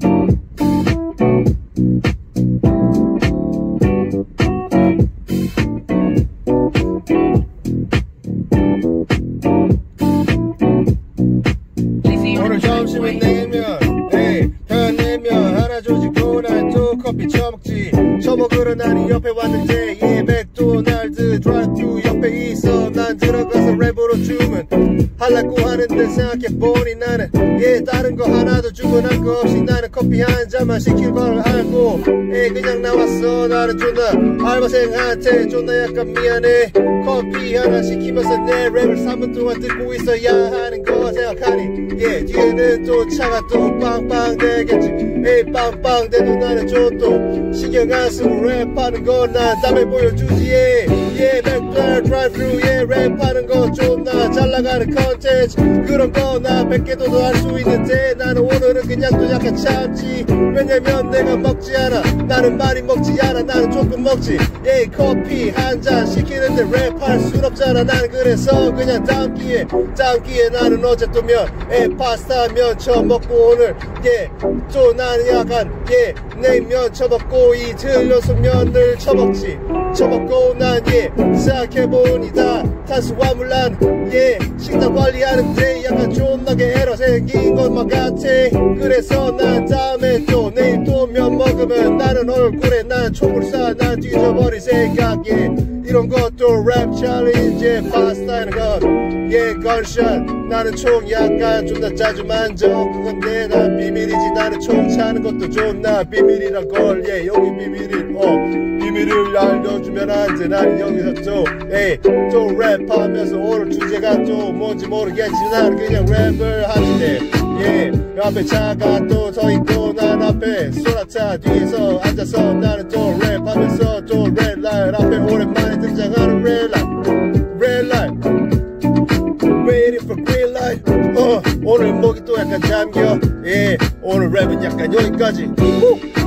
오늘 점심은 냉면, 편냉면 하나 조지고 난 또 커피 처먹지. 처먹으러 나는 옆에 왔는데 맥도날드 드라이브루 옆에 있어. 난 들어가서 랩으로 주문 하려고 하는데 생각해보니 나는 다른 거 하나도 주문할 거 없이 나는 커피 한 잔만 시킬 걸 알고 그냥 나왔어. 나는 존나 알바생한테 존나 약간 미안해. 커피 하나 시키면서 내 랩을 3분 동안 듣고 있어야 하는 거 생각하니 뒤에는 또 차가 또 빵빵 대겠지. 빵빵 대도 나는 좀 신경 안 쓰고 랩하는 거 난 다음에 보여주지. 맥도날드 드라이브루 랩하는 거 존나 잘 나가는 컨텐츠 그런 거 나 100개도 더 할 수 있는데 나는 오늘은 그냥 또 약간 참지. 왜냐면 내가 먹지 않아. 나는 많이 먹지 않아. 나는 조금 먹지. 커피 한 잔 시키는데 랩할 순 없잖아. 난 그래서 그냥 다음 기회에 나는 어제 또 면 파스타 면 처먹고 오늘 또 나는 약간 냉면 처먹고 이틀 연속 면을 처먹지. 처먹고 난 생각해보니 다 탄수화물 난 식단 관리하는데 약간 존나게 에러 생긴 것만 같아. 그래서 난 다음에 또 내일 또 면 먹으면 나는 얼굴에 난 총을 쏴. 난 뒤져버릴 생각에 이런 것도 랩 챌린지 파스타하는 것 건샷. 나는 총 약간 존나 자주 만져. 그건 난 비밀이지. 나는 총 차는 것도 존나 비밀이라걸. 여기 비밀을 알려주면 안 돼. 나는 여기서 또 랩하면서 오늘 주제가 또 뭔지 모르겠지. 나는 그냥 랩을 하는데 앞에 차가 또 서 있고 난 앞에 소나타 뒤에서 앉아서 나는 또 랩하면서 또 ред라이트 앞에 오랜만에 등장하는 redlight waiting for green light. 오늘 목이 또 약간 잠겨. 오늘 랩은 약간 여기까지.